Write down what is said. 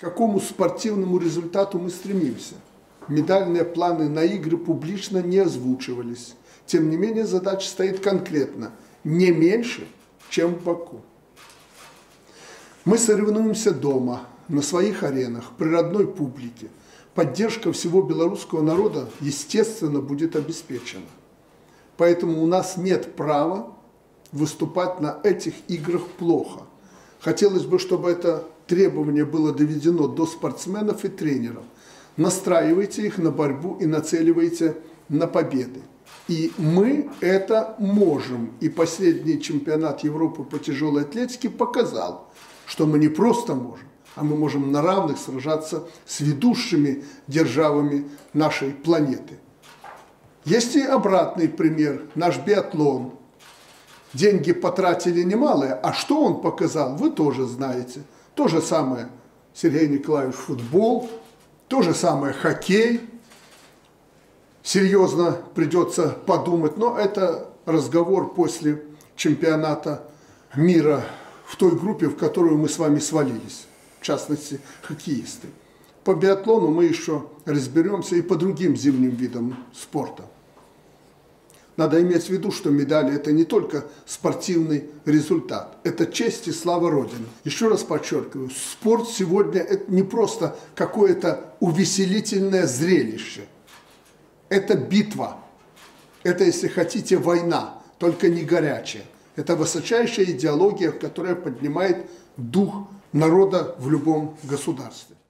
К какому спортивному результату мы стремимся? Медальные планы на игры публично не озвучивались. Тем не менее, задача стоит конкретно – не меньше, чем в Баку. Мы соревнуемся дома, на своих аренах, при родной публике. Поддержка всего белорусского народа, естественно, будет обеспечена. Поэтому у нас нет права выступать на этих играх плохо. Хотелось бы, чтобы это требование было доведено до спортсменов и тренеров. Настраивайте их на борьбу и нацеливайте на победы. И мы это можем. И последний чемпионат Европы по тяжелой атлетике показал, что мы не просто можем, а мы можем на равных сражаться с ведущими державами нашей планеты. Есть и обратный пример, наш биатлон. Деньги потратили немалые, а что он показал, вы тоже знаете. То же самое Сергей Николаевич футбол, то же самое хоккей. Серьезно придется подумать, но это разговор после чемпионата мира в той группе, в которую мы с вами свалились, в частности, хоккеисты. По биатлону мы еще разберемся и по другим зимним видам спорта. Надо иметь в виду, что медали – это не только спортивный результат, это честь и слава Родины. Еще раз подчеркиваю, спорт сегодня – это не просто какое-то увеселительное зрелище. Это битва, это, если хотите, война, только не горячая. Это высочайшая идеология, которая поднимает дух народа в любом государстве.